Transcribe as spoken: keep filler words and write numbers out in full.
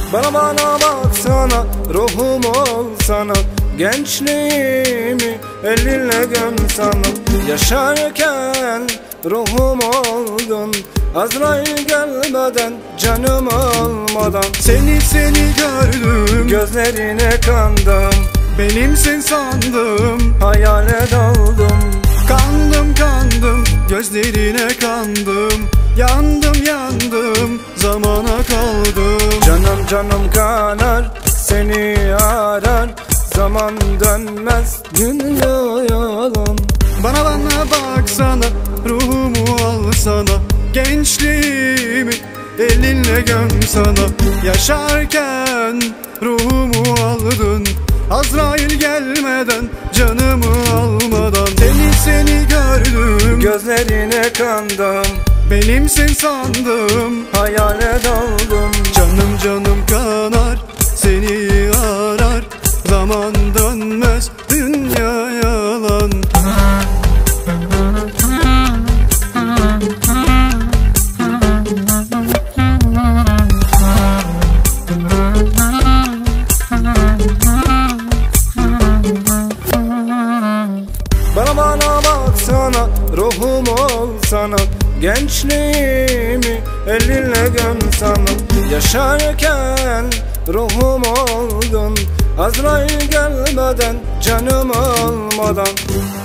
Bana bana baksana, ruhum olsana, gençliğimi elinle gömsana. Yaşarken ruhum oldun, Azrail gelmeden, canımı almadan. Seni seni gördüm, gözlerine kandım, benimsin sandım, hayale daldım. Kandım kandım, gözlerine kandım, yandım yandım, zamana kaldım. Canım canım kanar, seni arar, zaman dönmez, dünya yalan. Bana bana baksana, ruhumu alsana, gençliğimi elinle gömsana. Yaşarken ruhumu aldın, Azrail gelmeden, canımı almadan. Seni seni gördüm, gözlerine kandım, benimsin sandım, hayale daldım. Canım canım kanar, seni arar, zaman dönmez, dünya yalan. Bana bana baksana, ruhum olsana, gençliğimi elinle gömsana. Yaşarken ruhum oldun, Azrail gelmeden, canımı almadan.